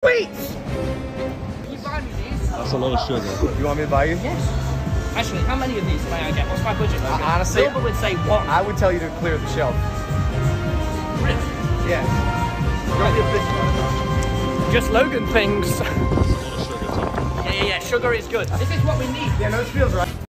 sweets! Can you buy me these? That's a lot of sugar. You want me to buy you? Yes. Actually, how many of these may I get? What's my budget, Logan? Honestly, Silver would say one. I would tell you to clear the shelf. Really? Yeah. Don't be a bitch. Just Logan things. That's a lot of sugar, Tom. Yeah. Sugar is good. This is what we need. Yeah, no, this feels right.